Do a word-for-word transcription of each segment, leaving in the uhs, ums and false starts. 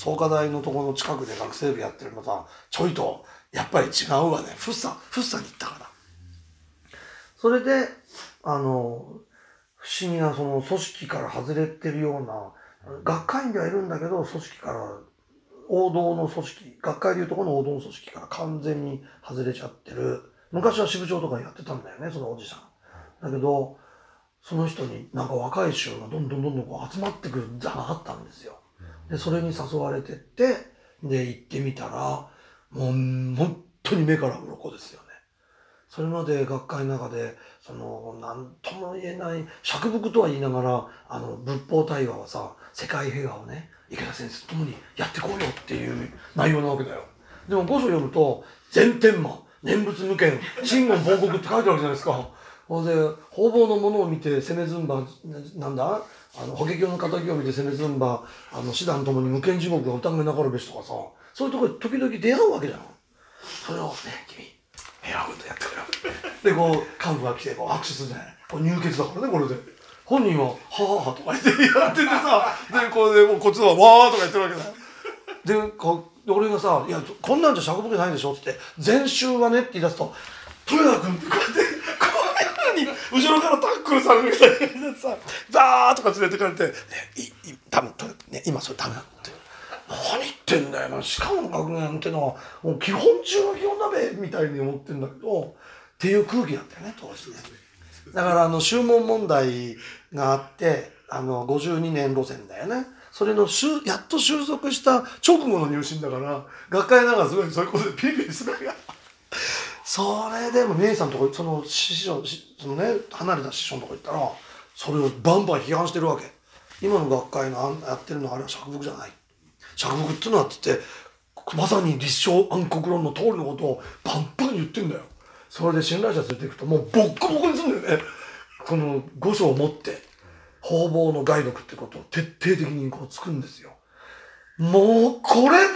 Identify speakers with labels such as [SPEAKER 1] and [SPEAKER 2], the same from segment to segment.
[SPEAKER 1] 創価大のところの近くで学生部やってるのとはちょいとやっぱり違うわね。フッサフッサに行ったから。それであの不思議なその組織から外れてるような、学会員ではいるんだけど組織から王道の組織、学会でいうところの王道の組織から完全に外れちゃってる。昔は支部長とかやってたんだよね、そのおじさん。だけどその人になんか若い衆がどんどんどんどんこう集まってくる座があったんですよ。でそれに誘われてって、で行ってみたらもう本当に目から鱗ですよね。それまで学会の中でその何とも言えない釈伏とは言いながら、あの仏法大河はさ、世界平和をね池田先生と共にやってこうよっていう内容なわけだよ。でも御書読むと全天満、念仏無権、真言報告って書いてあるわけじゃないですか。ほんで方々のものを見て攻めずんば、なんだあの法華経の仇を見て攻めずんば、あの師団ともに無権地獄が疑いなかるべしとかさ、そういうところで時々出会うわけじゃん。それをね、君平和軍とやってくれよでこう幹部が来てこう握手するじゃない。これ入血だからね、これで本人は「はあ」とか言ってやっててさ、でこれでもうこっちは「わー」とか言ってるわけだよ。でこうで俺がさ「いやこんなんじゃ釈伏ないでしょ」って言って「禅宗はね」って言い出すと「豊田君」ってこうやってこういうふうに後ろからタックルされるみたいな感じでさ「ザー」とか連れてかれて「ねいい多分ね今それダメなの」って。何言ってんだよな、しかも学年ってのはもう基本中の基本だべみたいに思ってんだけどっていう空気だったよね、当時ね。だからあの宗門問題があってあのごじゅうにねん路線だよね。それのやっと収束した直後の入信だから学会なんかすごいそういうことでピリピリするわけや。それでも峰さんのとこその師匠そのね離れた師匠のとこ行ったらそれをバンバン批判してるわけ。今の学会のやってるのはあれは釈伏じゃない。釈伏っていうのはって言ってまさに立正暗黒論の通りのことをバンバン言ってんだよ。それで信頼者連れていくともうボッコボコにするんだよね。この御書を持って方々の外読ってことを徹底的にこうつくんですよ。もうこれだこれだ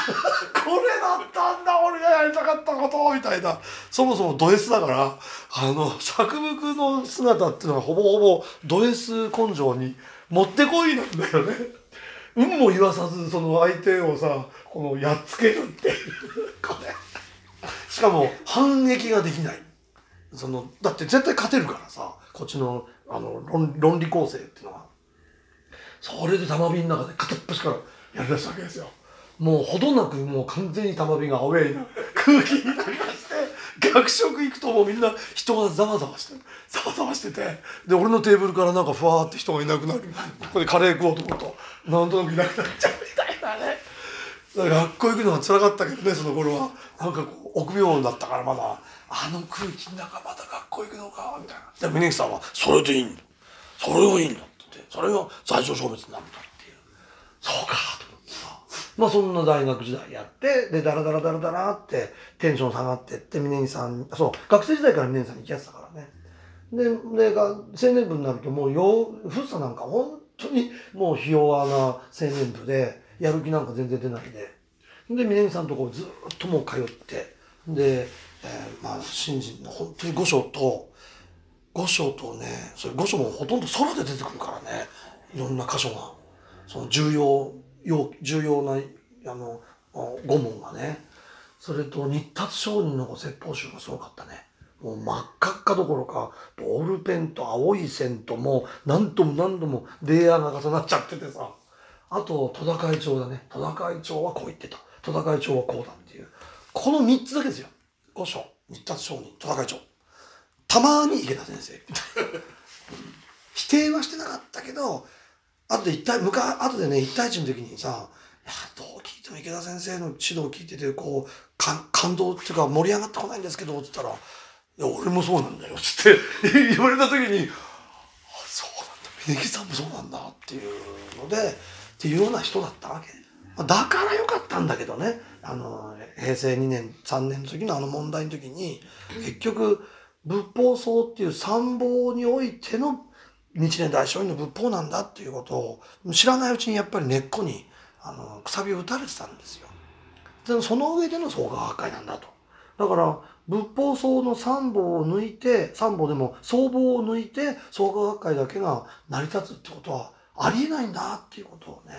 [SPEAKER 1] ったんだ俺がやりたかったことみたいな。そもそもド S だからあの釈伏の姿っていうのはほぼほぼド S 根性にもってこいなんだよね。運も言わさずその相手をさこのやっつけるっていうこれしかも反撃ができない。そのだって絶対勝てるからさ、こっちのあの 論, 論理構成っていうのは。それで玉火の中で片っ端からやりだしたわけですよ。もうほどなくもう完全に玉火がアウェイな空気になりまして学食行くともうみんな人がざわざわしてるざわざわしてて、で俺のテーブルからなんかふわーって人がいなくなる。ここでカレー食おうと思うとなんとなくいなくなっちゃうみたいなね。だから学校行くのは辛かったけどね、その頃は。なんかこう臆病だったからまだあの空気の中また学校行くのかみたいな。で峯岸さんはそれでいいんだ、それがいいんだって言って、それが罪状消滅になるんだっていう。そうかと思ってさ、まあそんな大学時代やってでダラダラダラダラってテンション下がってって峯岸さん、そう学生時代から峯岸さんに行きやってたからね。ででが青年部になるともうよフッサなんか本当にもうひ弱な青年部でやる気なんか全然出ないで、で峯岸さんのところずっともう通ってで、えー、まあ新人の本当に御所と御所とね、それ御所もほとんど空で出てくるからね、いろんな箇所がその重要要重要なあの御門がね、それと日達上人のご説法集がすごかったね。もう真っ赤っかどころかボールペンと青い線ともう何度も何度もレイヤーが重なっちゃっててさ、あと戸田会長だね、戸田会長はこう言ってた、戸田会長はこうだっていう、このみっつだけですよ。御所、日達上人、戸田会長、たまに池田先生否定はしてなかったけど、後で一対向か後でね一対一の時にさ、いやどう聞いても池田先生の指導を聞いててこうか感動っていうか盛り上がってこないんですけどって言ったら、いや俺もそうなんだよって言われた時に、あそうなんだ、峯岸さんもそうなんだっていうのでっていうような人だったわけ。だからよかったんだけどね、あのへいせいにねんさんねんの時のあの問題の時に結局仏法僧っていう参謀においての日蓮大聖院の仏法なんだっていうことを知らないうちにやっぱり根っこにあのくさびを打たれてたんですよ。でその上での創価学会なんだと。だから仏法僧の三法を抜いて、三法でも僧法を抜いて創価学会だけが成り立つってことはありえないんだっていうことをね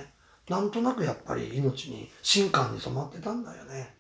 [SPEAKER 1] なんとなくやっぱり命に、神官に染まってたんだよね。